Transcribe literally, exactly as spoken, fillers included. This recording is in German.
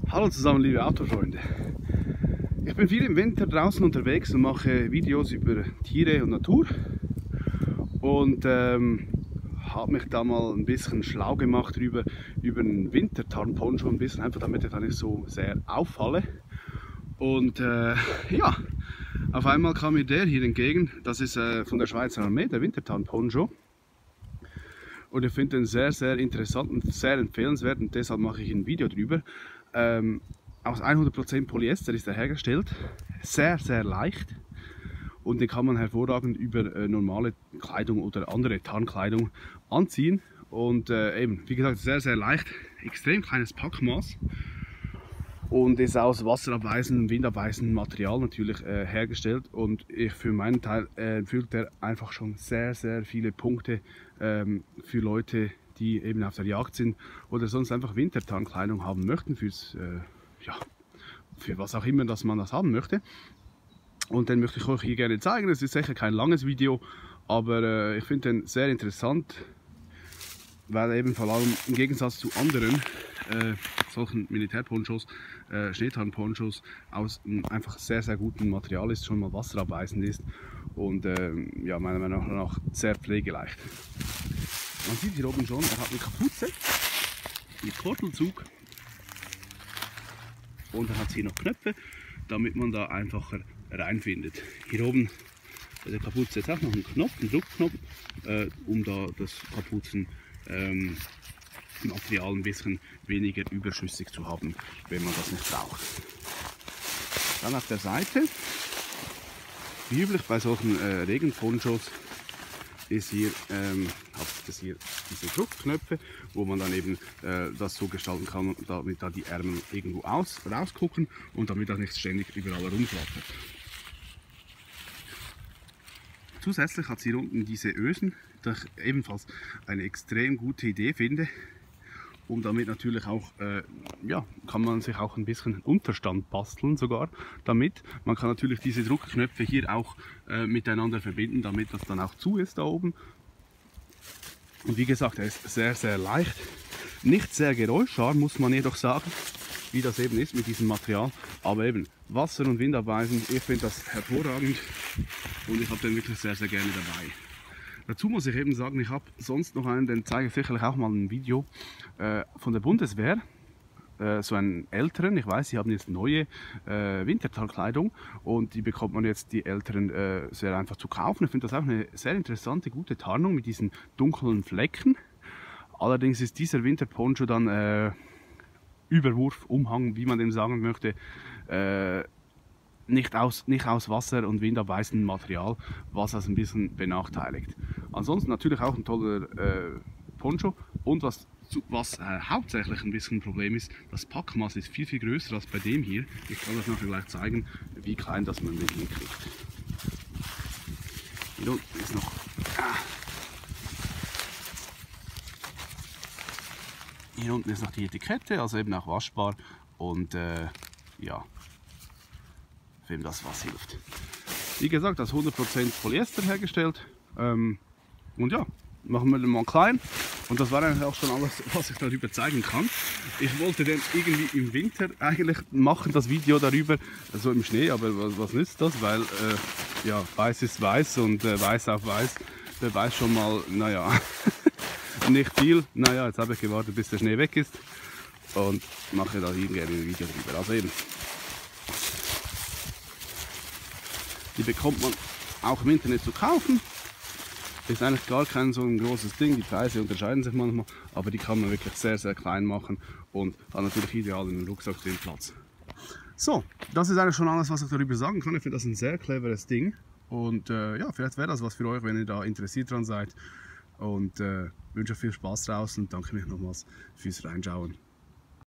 Hallo zusammen, liebe Autofreunde. Ich bin viel im Winter draußen unterwegs und mache Videos über Tiere und Natur und ähm, habe mich da mal ein bisschen schlau gemacht über, über einen Wintertarnponcho, ein bisschen einfach, damit ich da nicht so sehr auffalle. Und äh, ja, auf einmal kam mir der hier entgegen. Das ist äh, von der Schweizer Armee, der Wintertarnponcho. Und ich finde den sehr, sehr interessant und sehr empfehlenswert und deshalb mache ich ein Video drüber. Ähm, aus hundert Prozent Polyester ist er hergestellt, sehr, sehr leicht und den kann man hervorragend über äh, normale Kleidung oder andere Tarnkleidung anziehen. Und äh, eben, wie gesagt, sehr, sehr leicht, extrem kleines Packmaß und ist aus wasserabweisendem, windabweisendem Material natürlich äh, hergestellt. Und ich für meinen Teil äh, erfüllt er einfach schon sehr, sehr viele Punkte ähm, für Leute, die eben auf der Jagd sind oder sonst einfach Wintertarnkleidung haben möchten, fürs, äh, ja, für was auch immer, dass man das haben möchte. Und den möchte ich euch hier gerne zeigen. Es ist sicher kein langes Video, aber äh, ich finde den sehr interessant, weil er eben vor allem im Gegensatz zu anderen äh, solchen Militärponchos, äh, Schneetarnponchos aus einem einfach sehr, sehr guten Material ist, schon mal wasserabweisend ist und äh, ja, meiner Meinung nach sehr pflegeleicht. Man sieht hier oben schon, er hat eine Kapuze mit Kordelzug und er hat hier noch Knöpfe, damit man da einfacher reinfindet. Hier oben bei der Kapuze jetzt auch noch ein Knopf, ein Druckknopf, äh, um da das Kapuzenmaterial ähm, ein bisschen weniger überschüssig zu haben, wenn man das nicht braucht. Dann auf der Seite, wie üblich bei solchen äh, Regenponchos, ist hier, ähm, hat das hier diese Druckknöpfe, wo man dann eben äh, das so gestalten kann, damit da die Ärmel irgendwo aus, rausgucken und damit das nicht ständig überall rumflattert. Zusätzlich hat es hier unten diese Ösen, die ich ebenfalls eine extrem gute Idee finde. Und damit natürlich auch, äh, ja, kann man sich auch ein bisschen Unterstand basteln sogar damit. Man kann natürlich diese Druckknöpfe hier auch äh, miteinander verbinden, damit das dann auch zu ist da oben. Und wie gesagt, er ist sehr, sehr leicht. Nicht sehr geräuscharm, muss man jedoch sagen, wie das eben ist mit diesem Material. Aber eben wasser- und windabweisend, ich finde das hervorragend und ich habe den wirklich sehr, sehr gerne dabei. Dazu muss ich eben sagen, ich habe sonst noch einen, den zeige ich sicherlich auch mal ein Video äh, von der Bundeswehr, äh, so einen älteren, ich weiß, sie haben jetzt neue äh, Wintertarnkleidung und die bekommt man jetzt, die älteren, äh, sehr einfach zu kaufen. Ich finde das auch eine sehr interessante, gute Tarnung mit diesen dunklen Flecken. Allerdings ist dieser Winterponcho dann äh, Überwurf, Umhang, wie man dem sagen möchte, äh, Nicht aus, nicht aus Wasser- und windabweisendem Material, was das ein bisschen benachteiligt. Ansonsten natürlich auch ein toller äh, Poncho und was, was äh, hauptsächlich ein bisschen ein Problem ist, das Packmaß ist viel, viel größer als bei dem hier. Ich kann das nachher gleich zeigen, wie klein das man mit hinkriegt. Hier unten ist noch... Ah, hier unten ist noch die Etikette, also eben auch waschbar und äh, ja, wem das was hilft. Wie gesagt, aus hundert Prozent Polyester hergestellt. Ähm, und ja, machen wir den mal klein. Und das war eigentlich auch schon alles, was ich darüber zeigen kann. Ich wollte den irgendwie im Winter eigentlich machen, das Video darüber, so im Schnee, aber was, was nützt das? Weil äh, ja, weiß ist weiß und äh, weiß auf weiß, der weiß schon mal, naja, nicht viel. Naja, jetzt habe ich gewartet, bis der Schnee weg ist und mache da hier gerne ein Video drüber. Also eben, die bekommt man auch im Internet zu kaufen. Ist eigentlich gar kein so ein großes Ding. Die Preise unterscheiden sich manchmal, aber die kann man wirklich sehr, sehr klein machen und hat natürlich ideal in den Rucksack drin Platz. So, das ist eigentlich schon alles, was ich darüber sagen kann. Ich finde das ein sehr cleveres Ding und äh, ja, vielleicht wäre das was für euch, wenn ihr da interessiert dran seid. Und äh, wünsche euch viel Spaß draußen und danke mich nochmals fürs Reinschauen.